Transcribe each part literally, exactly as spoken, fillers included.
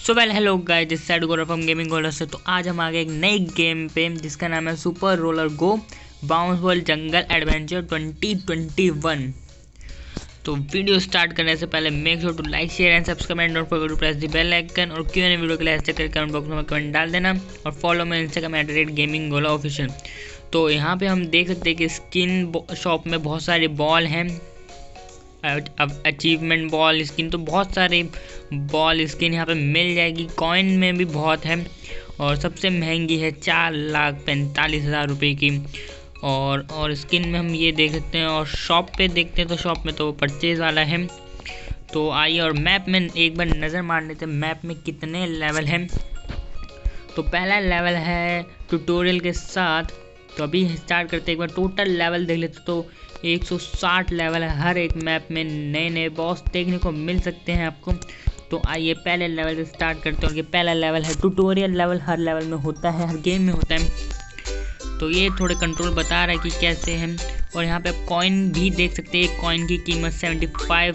So well hello guys, this side Gaurav from gaming गोल्डर से। तो आज हम आ गए एक नई गेम पे जिसका नाम है super roller go bounce ball jungle adventure twenty twenty one. तो वीडियो स्टार्ट करने से पहले make sure to like share and subscribe and don't forget to press the bell icon. और क्यों नहीं वीडियो के लिए ऐसे करके कमेंट बॉक्स में कमेंट डाल देना और follow me Instagram at the rate gaming Gola official. तो यहाँ पे हम देख सकते हैं कि स्किन शॉप में बहुत सारे बॉल हैं। अब अचीवमेंट बॉल स्किन तो बहुत सारे बॉल स्किन यहाँ पे मिल जाएगी। कॉइन में भी बहुत है और सबसे महंगी है चार लाख पैंतालीस हज़ार रुपये की। और और स्किन में हम ये देख सकते हैं। और शॉप पे देखते हैं तो शॉप में तो परचेज वाला है। तो आइए और मैप में एक बार नज़र मार लेते हैं मैप में कितने लेवल हैं। तो पहला लेवल है ट्यूटोरियल के साथ। तो अभी स्टार्ट करते हैं, एक बार टोटल लेवल देख लेते तो एक सौ साठ लेवल है। हर एक मैप में नए नए बॉस देखने को मिल सकते हैं आपको। तो आइए पहले लेवल से स्टार्ट करते हैं। ये पहला लेवल है ट्यूटोरियल लेवल, हर लेवल में होता है, हर गेम में होता है। तो ये थोड़े कंट्रोल बता रहा है कि कैसे हैं। और यहाँ पे आप कॉइन भी देख सकते हैं। एक कॉइन की कीमत सेवेंटी फाइव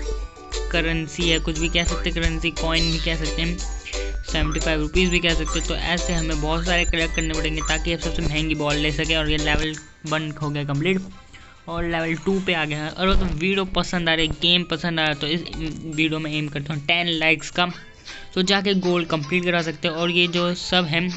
करेंसी है, कुछ भी कह सकते हैं, करेंसी कॉइन भी कह सकते हैं, सेवेंटी फाइव रुपीज़ भी कह सकते हैं। तो ऐसे हमें बहुत सारे कलेक्ट करने पड़ेंगे ताकि आप सबसे महंगी बॉल ले सकें। और ये लेवल वन हो गया कंप्लीट और लेवल टू पे आ गया है। और तो वीडियो पसंद आ रही है, गेम पसंद आ रहा है तो इस वीडियो में एम करता हूँ टेन लाइक्स का। तो जाके गोल कंप्लीट करा सकते हो। और ये जो सब हैं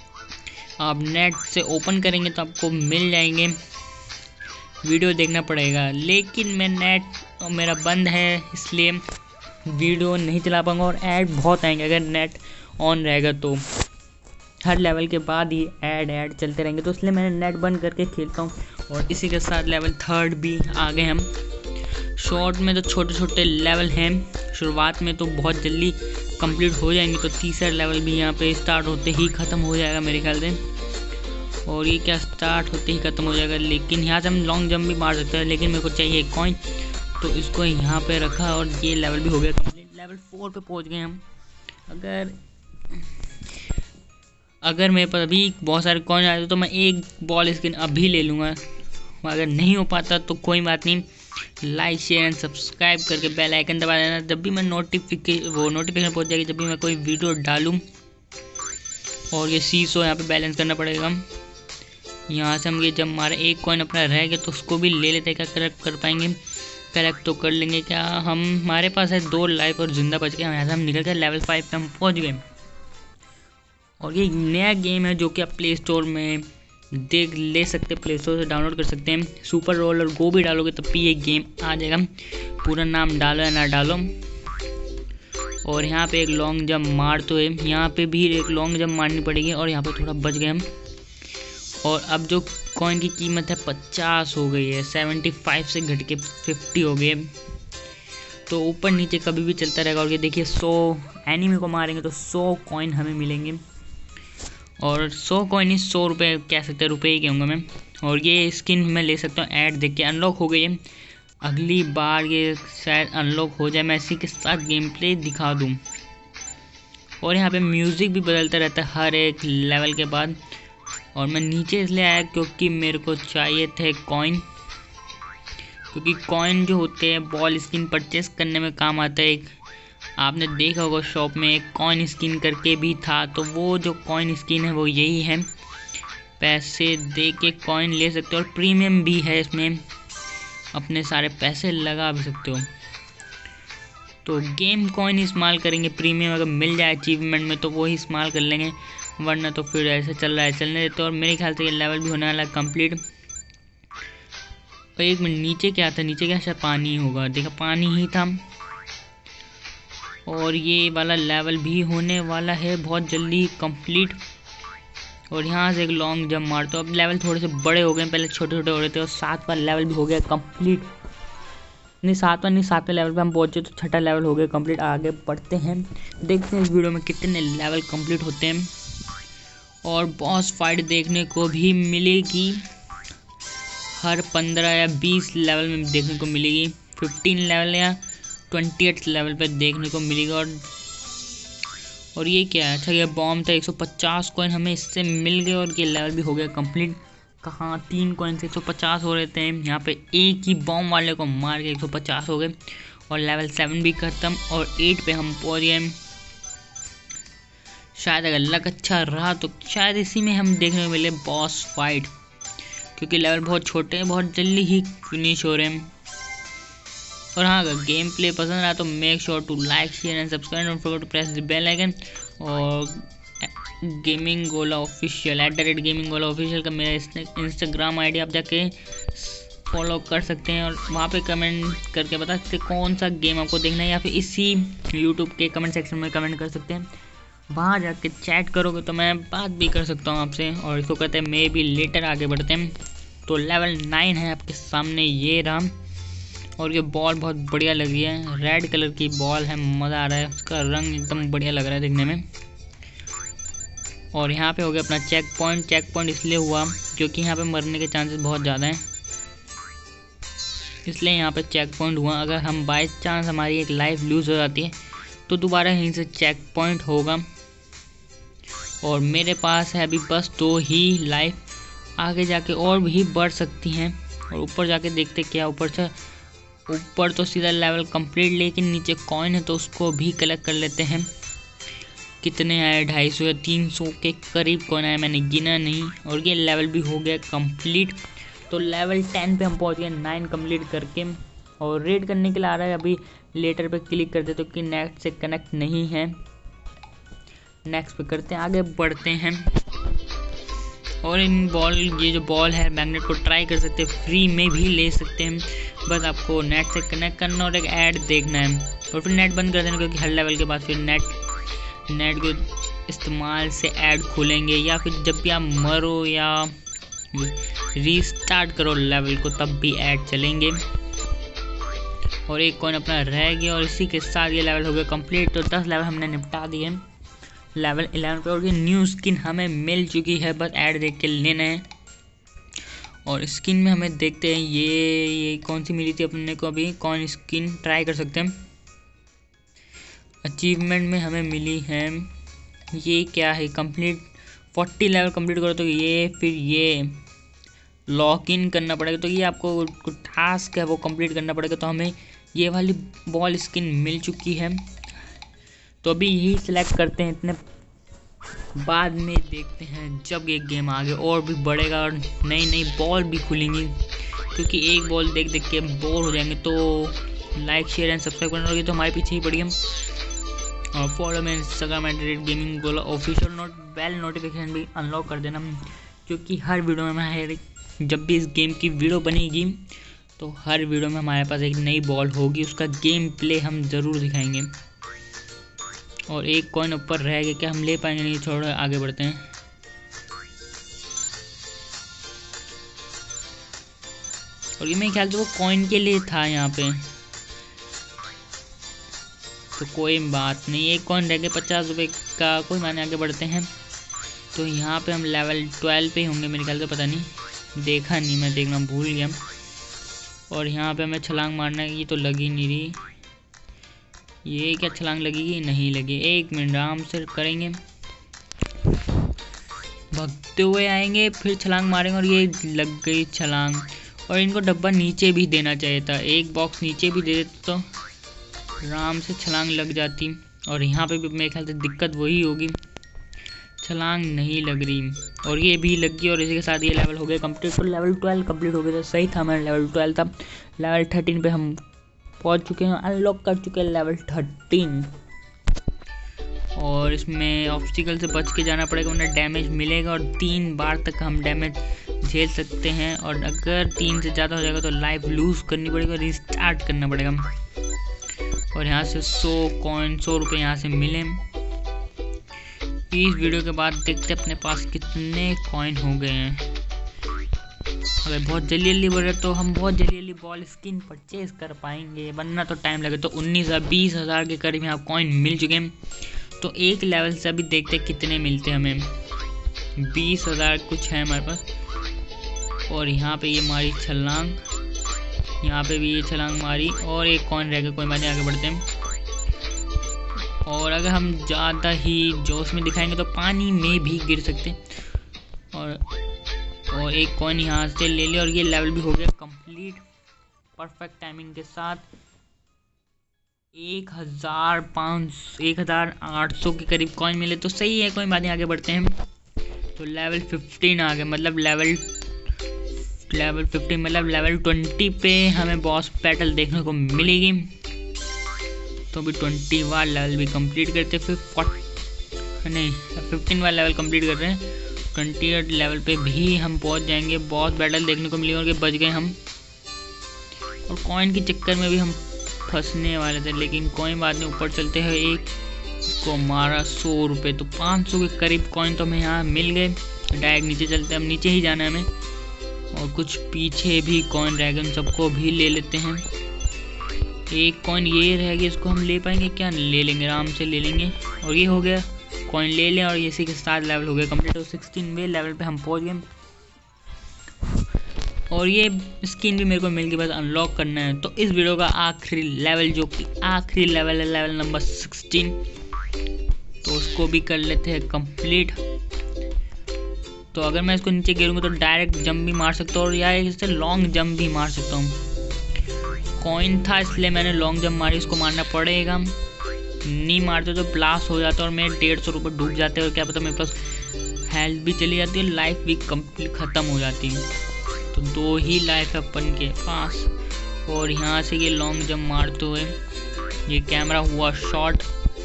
आप नेट से ओपन करेंगे तो आपको मिल जाएंगे। वीडियो देखना पड़ेगा, लेकिन मैं नेट मेरा बंद है इसलिए वीडियो नहीं चला पाऊँगा। और ऐड बहुत आएंगे अगर नेट ऑन रहेगा तो। हर लेवल के बाद ही ऐड ऐड चलते रहेंगे, तो इसलिए मैंने नेट बंद करके खेलता हूँ। और इसी के साथ लेवल थर्ड भी आ गए हम। शॉर्ट में तो छोटे छोटे लेवल हैं, शुरुआत में तो बहुत जल्दी कंप्लीट हो जाएंगे। तो तीसरा लेवल भी यहाँ पे स्टार्ट होते ही ख़त्म हो जाएगा मेरे ख्याल से। और ये क्या स्टार्ट होते ही ख़त्म हो जाएगा, लेकिन यहाँ से हम लॉन्ग जंप भी मार सकते हैं। लेकिन मेरे को चाहिए कॉइन, तो इसको यहाँ पे रखा और ये लेवल भी हो गया कंप्लीट। लेवल फोर पे पहुँच गए हम। अगर अगर मेरे पास अभी बहुत सारे कॉइन आए तो मैं एक बॉल स्किन अभी ले लूँगा। अगर नहीं हो पाता तो कोई बात नहीं, लाइक शेयर एंड सब्सक्राइब करके बेल आइकन दबा देना। जब भी मैं नोटिफिकेशन वो नोटिफिकेशन पहुँच जाएगी जब भी मैं कोई वीडियो डालूँ। और ये सीसो यहाँ पे बैलेंस करना पड़ेगा। यहाँ से हम ये जब हमारा एक कॉइन अपना रह गया तो उसको भी ले लेते हैं। क्या कलेक्ट कर पाएंगे? कलेक्ट तो कर लेंगे। क्या हम हमारे पास है दो लाइफ और जिंदा बच गए। यहाँ से हम निकल गए लेवल फाइव पे हम पहुँच गए। और ये नया गेम है जो कि आप प्ले स्टोर में देख ले सकते हैं, प्ले स्टोर से डाउनलोड कर सकते हैं। सुपर रोलर गो भी डालोगे तब भी ये गेम आ जाएगा। पूरा नाम डालो या ना डालो। और यहाँ पे एक लॉन्ग जंप मार तो है, यहाँ पे भी एक लॉन्ग जंप मारनी पड़ेगी। और यहाँ पे थोड़ा बच गए हम। और अब जो कॉइन की कीमत है पचास हो गई है, सेवेंटी फाइव से घट के फिफ्टी हो गई। तो ऊपर नीचे कभी भी चलता रहेगा। और ये देखिए सौ एनिमी को मारेंगे तो सौ कॉइन हमें मिलेंगे। और सौ कॉइन ही सौ रुपये कह सकते हैं, रुपये ही कहूँगा मैं। और ये स्किन मैं ले सकता हूँ। ऐड देख के अनलॉक हो गई है। अगली बार ये शायद अनलॉक हो जाए, मैं इसी के साथ गेम प्ले दिखा दूँ। और यहाँ पे म्यूज़िक भी बदलता रहता है हर एक लेवल के बाद। और मैं नीचे इसलिए आया क्योंकि मेरे को चाहिए थे कॉइन, क्योंकि कॉइन जो होते हैं बॉल स्किन परचेस करने में काम आता है। एक आपने देखा होगा शॉप में एक कॉइन स्किन करके भी था, तो वो जो कॉइन स्किन है वो यही है। पैसे दे के कॉइन ले सकते हो और प्रीमियम भी है, इसमें अपने सारे पैसे लगा भी सकते हो। तो गेम कॉइन इस्तेमाल करेंगे, प्रीमियम अगर मिल जाए अचीवमेंट में तो वो ही इस्तेमाल कर लेंगे, वरना तो फिर ऐसे चल रहा है चलने देते। और मेरे ख्याल से ये लेवल भी होने वाला है कंप्लीट। और एक मिनट, नीचे क्या था? नीचे क्या शायद पानी होगा, देखा पानी ही था। और ये वाला लेवल भी होने वाला है बहुत जल्दी कंप्लीट। और यहाँ से एक लॉन्ग जंप मार तो अब लेवल थोड़े से बड़े हो गए, पहले छोटे छोटे हो रहे थे। और सातवां लेवल भी हो गया कंप्लीट। नहीं सातवां नहीं, सातवें लेवल पे हम पहुँचे तो छठा लेवल हो गया कंप्लीट। आगे बढ़ते हैं, देखते हैं इस वीडियो में कितने लेवल कंप्लीट होते हैं। और बॉस फाइट देखने को भी मिलेगी, हर पंद्रह या बीस लेवल में देखने को मिलेगी। फिफ्टीन लेवल या ट्वेंटी एट लेवल पे देखने को मिलेगा। और और ये क्या है? अच्छा ये बॉम्ब था, एक सौ पचास कॉइन हमें इससे मिल गए। और ये लेवल भी हो गया कंप्लीट। कहाँ तीन कॉइन से एक सौ पचास हो रहे थे, यहाँ पे एक ही बॉम्ब वाले को मार के एक सौ पचास हो गए। और लेवल सेवन भी खत्म और एट पे हम पहुँच गए। शायद अगर लक अच्छा रहा तो शायद इसी में हम देखने को मिले बॉस फाइट, क्योंकि लेवल बहुत छोटे हैं, बहुत जल्दी ही फिनिश हो रहे हैं। और हाँ, अगर गेम प्ले पसंद आया तो make sure to like share and subscribe, don't forget to press the bell icon. और gaming Gola official at the rate gaming Gola official का मेरा इंस्टाग्राम आई डी, आप जाके फॉलो कर सकते हैं और वहाँ पे कमेंट करके बता सकते हैं कौन सा गेम आपको देखना है, या फिर इसी यूट्यूब के कमेंट सेक्शन में कमेंट कर सकते हैं। वहाँ जाके चैट करोगे तो मैं बात भी कर सकता हूँ आपसे। और इसको कहते हैं मे बी लेटर। आगे बढ़ते हैं। तो लेवल नाइन है आपके सामने, ये रहा। और ये बॉल बहुत बढ़िया लग रही है, रेड कलर की बॉल है, मज़ा आ रहा है, उसका रंग एकदम बढ़िया लग रहा है देखने में। और यहाँ पे हो गया अपना चेक पॉइंट। चेक पॉइंट इसलिए हुआ क्योंकि यहाँ पे मरने के चांसेस बहुत ज़्यादा हैं, इसलिए यहाँ पे चेक पॉइंट हुआ। अगर हम बाई चांस हमारी एक लाइफ लूज़ हो जाती है तो दोबारा यहीं से चेक पॉइंट होगा। और मेरे पास है अभी बस दो ही लाइफ, आगे जाके और भी बढ़ सकती हैं। और ऊपर जाके देखते क्या ऊपर से, ऊपर तो सीधा लेवल कंप्लीट, लेकिन नीचे कॉइन है तो उसको भी कलेक्ट कर लेते हैं। कितने आए, ढाई सौ या तीन सौ के करीब कॉइन आए, मैंने गिना नहीं। और ये लेवल भी हो गया कंप्लीट। तो लेवल टेन पे हम पहुंच गए नाइन कंप्लीट करके। और रेड करने के लिए आ रहा है, अभी लेटर पे क्लिक करते तो कि नेट से कनेक्ट नहीं है। नेक्स्ट पे करते हैं, आगे बढ़ते हैं। और इन बॉल, ये जो बॉल है मैग्नेट को ट्राई कर सकते हैं, फ्री में भी ले सकते हैं। बस आपको नेट से कनेक्ट करना और एक ऐड देखना है और फिर नेट बंद कर देना, क्योंकि हर लेवल के बाद फिर नेट नेट के इस्तेमाल से ऐड खुलेंगे, या फिर जब भी आप मरो या रीस्टार्ट करो लेवल को तब भी ऐड चलेंगे। और एक कॉइन अपना रह गया और इसी के साथ ये लेवल हो गया कंप्लीट। तो दस लेवल हमने निपटा दिए लेवल इलेवन पे। और ये न्यू स्किन हमें मिल चुकी है, बस ऐड देख के लेना है। और स्किन में हमें देखते हैं ये ये कौन सी मिली थी अपने को, अभी कौन स्किन ट्राई कर सकते हैं। अचीवमेंट में हमें मिली है, ये क्या है, कंप्लीट फोर्टी लेवल कंप्लीट करो तो ये, फिर ये लॉक इन करना पड़ेगा। तो ये आपको टास्क है वो कंप्लीट करना पड़ेगा। तो हमें ये वाली बॉल स्किन मिल चुकी है, तो अभी यही सिलेक्ट करते हैं। इतने बाद में देखते हैं जब ये गेम आगे और भी बढ़ेगा और नई नई बॉल भी खुलेंगी, क्योंकि एक बॉल देख देख के बोर हो जाएंगे। तो लाइक शेयर एंड सब्सक्राइब करना होगी, तो हमारे पीछे ही पड़ी हम। और follow me Instagram at the rate gaming Gola official. Note bell notification भी अनलॉक कर देना, क्योंकि हर वीडियो में हमारे जब भी इस गेम की वीडियो बनेगी तो हर वीडियो में हमारे पास एक नई बॉल होगी, उसका गेम प्ले हम ज़रूर दिखाएंगे। और एक कॉइन ऊपर रह गया, क्या हम ले पाएंगे, नहीं, छोड़ो आगे बढ़ते हैं। और ये मेरे ख्याल से वो कॉइन के लिए था यहाँ पे, तो कोई बात नहीं। एक कॉइन रह गया पचास रुपये का, कोई माने, आगे बढ़ते हैं। तो यहाँ पे हम लेवल ट्वेल्व पे होंगे मेरे ख्याल से, पता नहीं, देखा नहीं, मैं देखना भूल गया। और यहाँ पे हमें छलांग मारना है, ये तो लगी नहीं रही, ये क्या छलांग लगेगी, नहीं लगी। एक मिनट आराम से करेंगे, भागते हुए आएंगे फिर छलांग मारेंगे। और ये लग गई छलांग। और इनको डब्बा नीचे भी देना चाहिए था, एक बॉक्स नीचे भी दे देते तो आराम से छलांग लग जाती। और यहाँ पे भी मेरे ख्याल से दिक्कत वही होगी, छलांग नहीं लग रही। और ये भी लग गई और इसी के साथ ये लेवल हो गया कंप्लीट। तो लेवल ट्वेल्व कंप्लीट हो गया, तो सही था, हमारा लेवल ट्वेल्व था। लेवल थर्टीन पे हम पहुंच चुके हैं, अनलॉक कर चुके हैं लेवल थर्टीन। और इसमें ऑब्स्टिकल से बच के जाना पड़ेगा, वरना डैमेज मिलेगा। और तीन बार तक हम डैमेज झेल सकते हैं, और अगर तीन से ज़्यादा हो जाएगा तो लाइफ लूज़ करनी पड़ेगी और रिस्टार्ट करना पड़ेगा। और यहाँ से सौ कॉइन सौ रुपये यहाँ से मिले। इस वीडियो के बाद देखते अपने पास कितने कॉइन हो गए हैं। अगर बहुत जल्दी जल्दी बढ़े तो हम बहुत जल्दी जल्दी बॉल स्किन परचेज कर पाएंगे, वरना तो टाइम लगे। तो उन्नीस हज़ार बीस हज़ार के करीब यहाँ कॉइन मिल चुके हैं। तो एक लेवल से अभी देखते कितने मिलते हैं हमें, बीस हज़ार कुछ है हमारे पास। और यहाँ पे ये मारी छलांग, यहाँ पे भी ये छलांग मारी, और एक कॉइन रह गया, कोई बात नहीं, आगे बढ़ते हैं। और अगर हम ज़्यादा ही जोश में दिखाएंगे तो पानी में भी गिर सकते हैं। और और एक कॉइन यहाँ से ले लिया, और ये लेवल भी हो गया कंप्लीट परफेक्ट टाइमिंग के साथ। एक हज़ार पाँच एक हज़ार आठ सौ के करीब कॉइन मिले तो सही है, कोई बात नहीं, आगे बढ़ते हैं। तो लेवल फिफ्टीन आ गए, मतलब लेवल लेवल फिफ्टीन मतलब लेवल ट्वेंटी पे हमें बॉस बैटल देखने को मिलेगी। तो अभी ट्वेंटी वाला लेवल भी कंप्लीट करते, फिर फोर्टी नहीं फिफ्टीन वाला लेवल कंप्लीट कर रहे हैं। ट्वेंटी एट लेवल पे भी हम पहुंच जाएंगे, बॉस बैटल देखने को मिलेगा और बच गए हम। और कॉइन के चक्कर में भी हम फंसने वाले थे, लेकिन कोई बात नहीं, ऊपर चलते हैं। एक को मारा सौ रुपये, तो पाँच सौ के करीब कॉइन तो हमें यहाँ मिल गए। डायरेक्ट नीचे चलते हैं, अब नीचे ही जाना है हमें। और कुछ पीछे भी कॉइन रह गए, सबको भी ले लेते हैं। एक कॉइन ये रह गया, इसको हम ले पाएंगे क्या? ले लेंगे, आराम से ले लेंगे। और ये हो गया, कॉइन ले लें और इसी के साथ लेवल हो गया कंप्लीट। तो सिक्सटीनवें लेवल पे हम पहुंच गए। और ये स्किन भी मेरे को मिल गई, बस अनलॉक करना है। तो इस वीडियो का आखिरी लेवल, जो कि आखिरी लेवल है, लेवल नंबर सिक्सटीन, तो उसको भी कर लेते हैं कंप्लीट। तो अगर मैं इसको नीचे गिरूंगा तो डायरेक्ट जंप भी मार सकता हूँ, और या इससे लॉन्ग जंप भी मार सकता हूँ। कॉइन था इसलिए मैंने लॉन्ग जंप मारी, इसको मारना पड़ेगा। नहीं मारते तो ब्लास्ट हो जाता है और मेरे डेढ़ सौ रुपये डूब जाते हैं। और क्या पता मेरे पास हेल्थ भी चली जाती है, लाइफ भी कंप्लीट ख़त्म हो जाती है। तो दो ही लाइफ है अपन के पास। और यहाँ से ये लॉन्ग जंप मारते हुए ये कैमरा हुआ शॉट,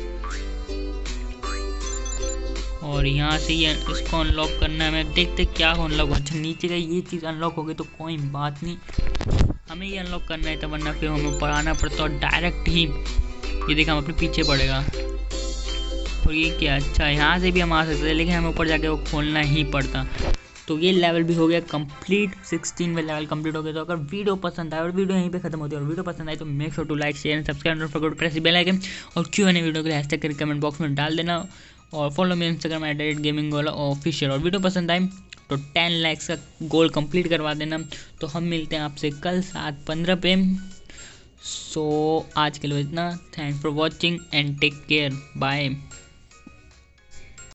और यहाँ से ये इसको अनलॉक करना है। मैं देखते क्या अनलॉक हो। अच्छा, नीचे का ये चीज़ अनलॉक हो गई तो कोई बात नहीं, हमें ये अनलॉक करना है, तो वरना फिर हमें ऊपर आना पड़ता और डायरेक्ट ही ये देखा हम अपने पीछे पड़ेगा। और ये क्या, अच्छा यहाँ से भी हम आ सकते थे, लेकिन हमें ऊपर जाके वो खोलना ही पड़ता। तो ये लेवल भी हो गया कंप्लीट, सिक्सटीन में लेवल कंप्लीट हो गया। तो अगर वीडियो पसंद आए, और वीडियो यहीं पे खत्म होती है, और वीडियो पसंद आए तो make sure to like share and subscribe, not forget to press bell icon. और क्यों नहीं वीडियो को हैशटैग करके कमेंट बॉक्स में डाल देना। और follow me Instagram at the rate gaming Gola official. और वीडियो पसंद आए तो टेन लाइक्स का गोल कंप्लीट करवा देना। तो हम मिलते हैं आपसे कल सात पंद्रह पे। सो आज के लिए इतना, thanks for watching and take care, bye.